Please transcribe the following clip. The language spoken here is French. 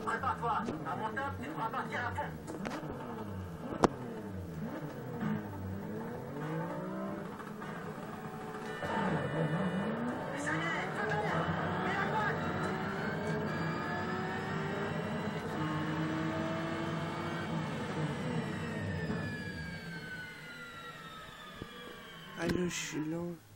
prépare-toi. À mon top, tu devras partir à fond. Ça y est, feu vert. Mets la boîte. Ah, je suis lent.